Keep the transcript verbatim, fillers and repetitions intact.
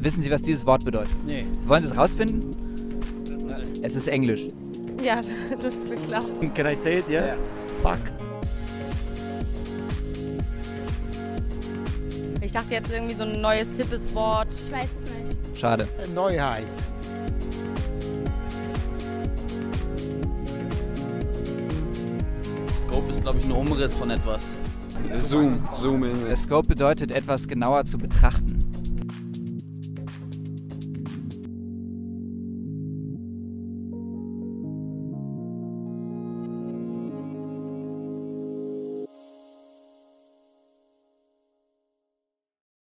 Wissen Sie, was dieses Wort bedeutet? Nee. Wollen Sie es rausfinden? Es ist Englisch. Ja, das ist mir klar. Can I say it, yeah? Ja. Fuck. Ich dachte jetzt irgendwie so ein neues, hippes Wort. Ich weiß es nicht. Schade. Neuheit. Scope ist, glaube ich, ein Umriss von etwas. Zoom. Zoom in. Der Scope bedeutet, etwas genauer zu betrachten.